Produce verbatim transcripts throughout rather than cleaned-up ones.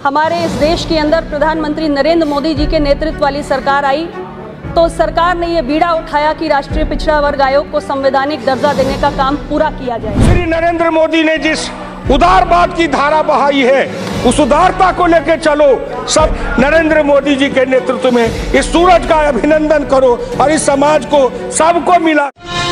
हमारे इस देश के अंदर प्रधानमंत्री नरेंद्र मोदी जी के नेतृत्व वाली सरकार आई तो सरकार ने ये बीड़ा उठाया कि राष्ट्रीय पिछड़ा वर्ग आयोग को संवैधानिक दर्जा देने का काम पूरा किया जाए। श्री नरेंद्र मोदी ने जिस उदारवाद की धारा बहाई है, उस उदारता को लेकर चलो। सब नरेंद्र मोदी जी के नेतृत्व में इस सूरज का अभिनंदन करो और इस समाज को सबको मिला।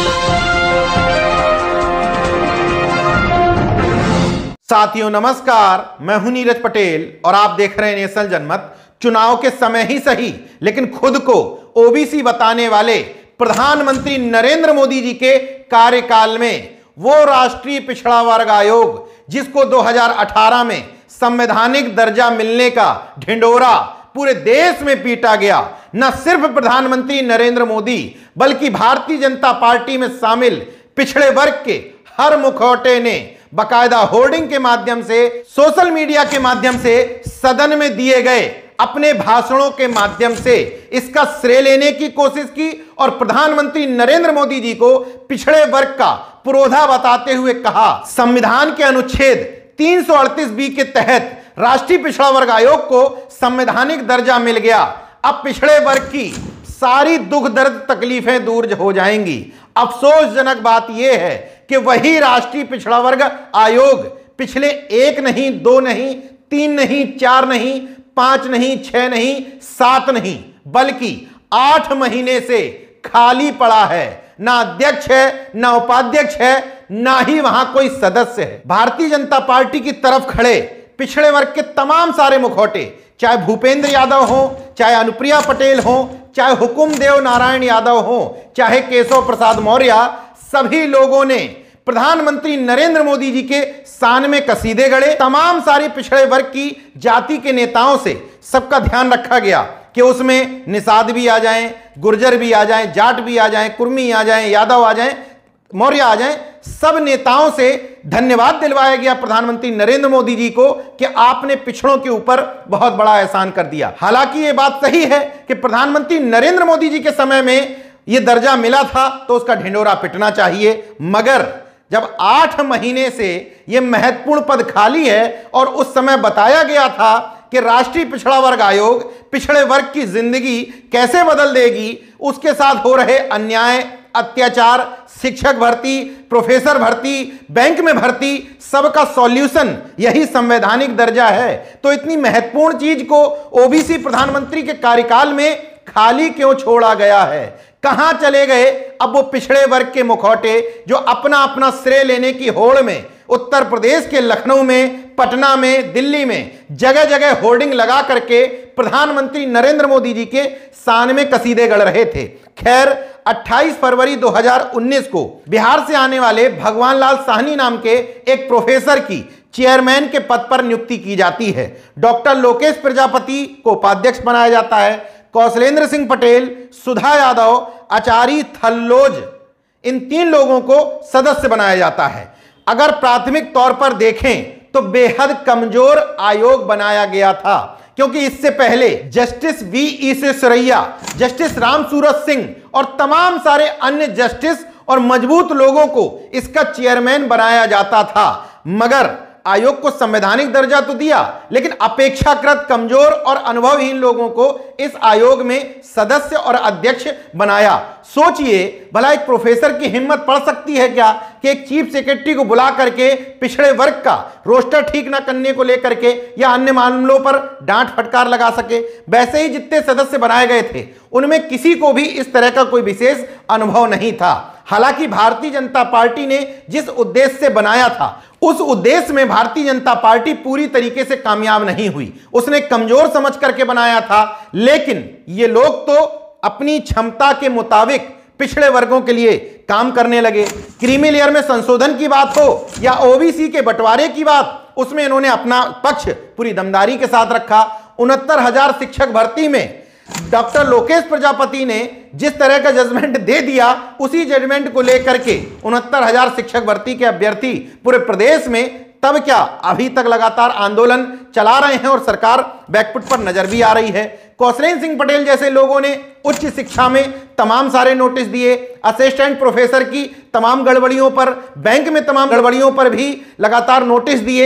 साथियों नमस्कार, मैं हूं नीरज पटेल और आप देख रहे हैं नेशनल जनमत। चुनाव के समय ही सही लेकिन खुद को ओबीसी बताने वाले प्रधानमंत्री नरेंद्र मोदी जी के कार्यकाल में वो राष्ट्रीय पिछड़ा वर्ग आयोग जिसको दो हज़ार अठारह में संवैधानिक दर्जा मिलने का ढिंढोरा पूरे देश में पीटा गया, न सिर्फ प्रधानमंत्री नरेंद्र मोदी बल्कि भारतीय जनता पार्टी में शामिल पिछड़े वर्ग के हर मुखौटे ने बाकायदा होर्डिंग के माध्यम से, सोशल मीडिया के माध्यम से, सदन में दिए गए अपने भाषणों के माध्यम से इसका श्रेय लेने की कोशिश की और प्रधानमंत्री नरेंद्र मोदी जी को पिछड़े वर्ग का पुरोधा बताते हुए कहा, संविधान के अनुच्छेद तीन सौ अड़तीस बी के तहत राष्ट्रीय पिछड़ा वर्ग आयोग को संवैधानिक दर्जा मिल गया। अब पिछड़े वर्ग की सारी दुख दर्द तकलीफें दूर हो जाएंगी। अफसोसजनक बात यह है कि वही राष्ट्रीय पिछड़ा वर्ग आयोग पिछले एक नहीं, दो नहीं, तीन नहीं, चार नहीं, पांच नहीं, छह नहीं, सात नहीं बल्कि आठ महीने से खाली पड़ा है। ना अध्यक्ष है, ना उपाध्यक्ष है, ना ही वहां कोई सदस्य है। भारतीय जनता पार्टी की तरफ खड़े पिछड़े वर्ग के तमाम सारे मुखौटे, चाहे भूपेंद्र यादव हो, चाहे अनुप्रिया पटेल हो, चाहे हुकुमदेव नारायण यादव हो, चाहे केशव प्रसाद मौर्य, सभी लोगों ने प्रधानमंत्री नरेंद्र मोदी जी के शान में कसीदे गढ़े। तमाम सारे पिछड़े वर्ग की जाति के नेताओं से सबका ध्यान रखा गया कि उसमें निषाद भी आ जाएं, गुर्जर भी आ जाएं, जाट भी आ जाएं, कुर्मी आ जाएं, यादव आ जाएं, मौर्य आ जाएं। सब नेताओं से धन्यवाद दिलवाया गया प्रधानमंत्री नरेंद्र मोदी जी को कि आपने पिछड़ों के ऊपर बहुत बड़ा एहसान कर दिया। हालांकि यह बात सही है कि प्रधानमंत्री नरेंद्र मोदी जी के समय में यह दर्जा मिला था तो उसका ढिंढोरा पिटना चाहिए, मगर जब आठ महीने से यह महत्वपूर्ण पद खाली है और उस समय बताया गया था कि राष्ट्रीय पिछड़ा वर्ग आयोग पिछड़े वर्ग की जिंदगी कैसे बदल देगी, उसके साथ हो रहे अन्याय, अत्याचार, शिक्षक भर्ती, प्रोफेसर भर्ती, बैंक में भर्ती, सबका सॉल्यूशन यही संवैधानिक दर्जा है, तो इतनी महत्वपूर्ण चीज को ओबीसी प्रधानमंत्री के कार्यकाल में खाली क्यों छोड़ा गया है? कहां चले गए अब वो पिछड़े वर्ग के मुखौटे जो अपना अपना श्रेय लेने की होड़ में उत्तर प्रदेश के लखनऊ में, पटना में, दिल्ली में जगह जगह होर्डिंग लगा करके प्रधानमंत्री नरेंद्र मोदी जी के शान में कसीदे गढ़ रहे थे। खैर, अट्ठाईस फरवरी दो हज़ार उन्नीस को बिहार से आने वाले भगवान लाल साहनी नाम के एक प्रोफेसर की चेयरमैन के पद पर नियुक्ति की जाती है। डॉक्टर लोकेश प्रजापति को उपाध्यक्ष बनाया जाता है। कौशलेंद्र सिंह पटेल, सुधा यादव, आचार्य थल्लोज, इन तीन लोगों को सदस्य बनाया जाता है। अगर प्राथमिक तौर पर देखें तो बेहद कमजोर आयोग बनाया गया था, क्योंकि इससे पहले justice V E Suraiya, justice Ram Surat Singh और तमाम सारे अन्य जस्टिस और मजबूत लोगों को इसका चेयरमैन बनाया जाता था, मगर आयोग को संवैधानिक दर्जा तो दिया लेकिन अपेक्षाकृत कमजोर और अनुभवहीन लोगों को इस आयोग में सदस्य और अध्यक्ष बनाया। सोचिए भला एक प्रोफेसर की हिम्मत पड़ सकती है क्या कि एक चीफ सेक्रेटरी को बुला करके पिछड़े वर्ग का रोस्टर ठीक ना करने को लेकर के या अन्य मामलों पर डांट फटकार लगा सके? वैसे ही जितने सदस्य बनाए गए थे उनमें किसी को भी इस तरह का कोई विशेष अनुभव नहीं था। हालांकि भारतीय जनता पार्टी ने जिस उद्देश्य से बनाया था उस उद्देश्य में भारतीय जनता पार्टी पूरी तरीके से कामयाब नहीं हुई। उसने कमजोर समझ करके बनाया था, लेकिन ये लोग तो अपनी क्षमता के मुताबिक पिछड़े वर्गों के लिए काम करने लगे। क्रीमी लेयर में संशोधन की बात हो या ओबीसी के बंटवारे की बात, उसमें इन्होंने अपना पक्ष पूरी दमदारी के साथ रखा। उनहत्तर हजार शिक्षक भर्ती में डॉक्टर लोकेश प्रजापति ने जिस तरह का जजमेंट दे दिया, उसी जजमेंट को लेकर के उनहत्तर हजार शिक्षक भर्ती के अभ्यर्थी पूरे प्रदेश में, तब क्या अभी तक लगातार आंदोलन चला रहे हैं और सरकार बैकफुट पर नजर भी आ रही है। कौशलेंद्र सिंह पटेल जैसे लोगों ने उच्च शिक्षा में तमाम सारे नोटिस दिए, असिस्टेंट प्रोफेसर की तमाम गड़बड़ियों पर, बैंक में तमाम गड़बड़ियों पर भी लगातार नोटिस दिए।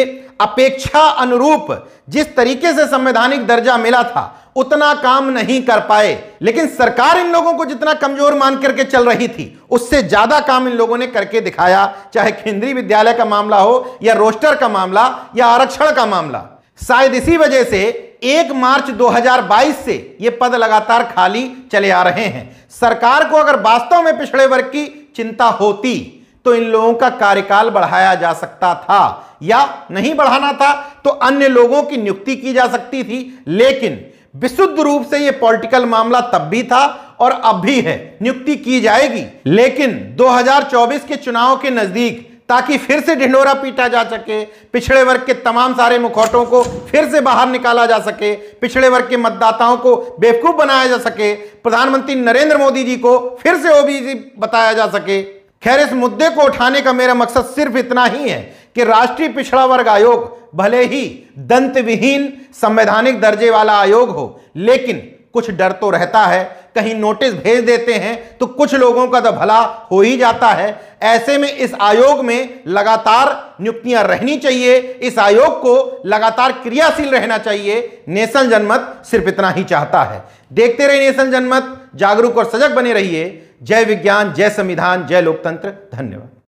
अपेक्षा अनुरूप जिस तरीके से संवैधानिक दर्जा मिला था उतना काम नहीं कर पाए, लेकिन सरकार इन लोगों को जितना कमजोर मान करके चल रही थी उससे ज्यादा काम इन लोगों ने करके दिखाया, चाहे केंद्रीय विद्यालय का मामला हो या रोस्टर का मामला या आरक्षण का मामला। शायद इसी वजह से एक मार्च दो हज़ार बाईस से ये पद लगातार खाली चले आ रहे हैं। सरकार को अगर वास्तव में पिछड़े वर्ग की चिंता होती तो इन लोगों का कार्यकाल बढ़ाया जा सकता था, या नहीं बढ़ाना था तो अन्य लोगों की नियुक्ति की जा सकती थी। लेकिन विशुद्ध रूप से यह पॉलिटिकल मामला तब भी था और अब भी है, नियुक्ति की जाएगी। लेकिन दो हज़ार चौबीस के चुनाव के नजदीक ताकि फिर से ढिंढोरा पीटा जा सके, पिछड़े वर्ग के तमाम सारे मुखौटों को फिर से बाहर निकाला जा सके, पिछड़े वर्ग के मतदाताओं को बेवकूफ बनाया जा सके, प्रधानमंत्री नरेंद्र मोदी जी को फिर से ओबीसी बताया जा सके। खैर, इस मुद्दे को उठाने का मेरा मकसद सिर्फ इतना ही है कि राष्ट्रीय पिछड़ा वर्ग आयोग भले ही दंत विहीन संवैधानिक दर्जे वाला आयोग हो, लेकिन कुछ डर तो रहता है, कहीं नोटिस भेज देते हैं तो कुछ लोगों का तो भला हो ही जाता है। ऐसे में इस आयोग में लगातार नियुक्तियां रहनी चाहिए, इस आयोग को लगातार क्रियाशील रहना चाहिए। नेशन जनमत सिर्फ इतना ही चाहता है। देखते रहिए नेशन जनमत, जागरूक और सजग बने रहिए। जय विज्ञान, जय संविधान, जय लोकतंत्र। धन्यवाद।